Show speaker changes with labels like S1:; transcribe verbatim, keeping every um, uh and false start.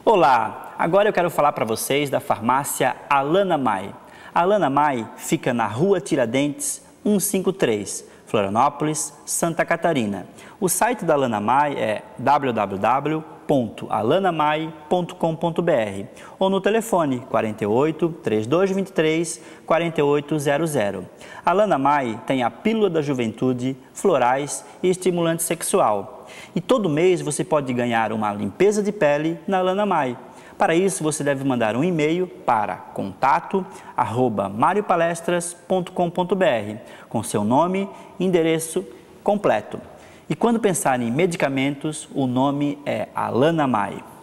S1: Olá, agora eu quero falar para vocês da farmácia Alana Mai. A Alana Mai fica na Rua Tiradentes, cento e cinquenta e três, Florianópolis, Santa Catarina. O site da Alana Mai é w w w ponto alana mai ponto com ponto b r ou no telefone quarenta e oito, trinta e dois vinte e três, quarenta e oito zero zero. A Alana Mai tem a pílula da juventude, florais e estimulante sexual. E todo mês você pode ganhar uma limpeza de pele na Alana Mai. Para isso, você deve mandar um e-mail para contato arroba mariopalestras ponto com ponto b r com seu nome e endereço completo. E quando pensar em medicamentos, o nome é Alana Mai.